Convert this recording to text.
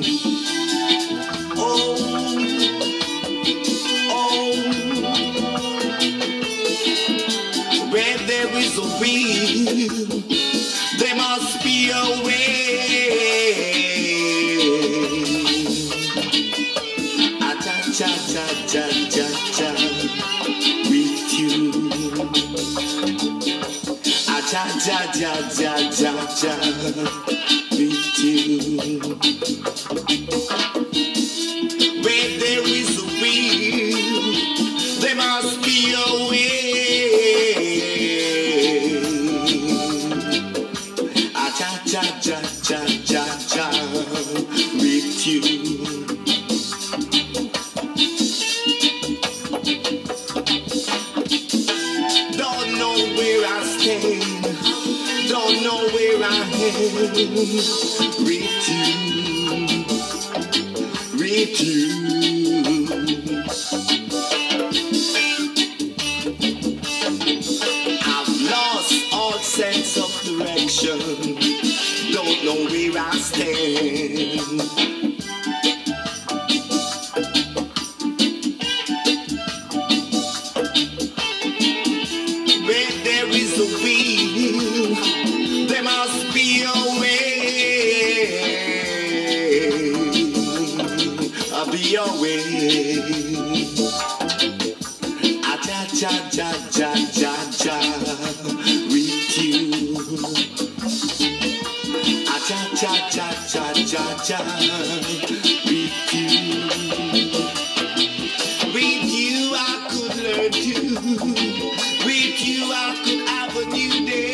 Oh, oh, where there is a will, there must be a way. Cha cha cha cha cha with you. Cha cha cha cha cha cha with you. Where there is a will, there must be a way. Cha cha cha cha cha cha with you. Don't know where I am with you. I've lost all sense of direction. Don't know where I stand. Where there is a will, there must be a way. I'll be your way. Cha cha cha cha cha cha with you. Cha cha cha cha cha cha with you. With you I could learn to. With you I could have a new day.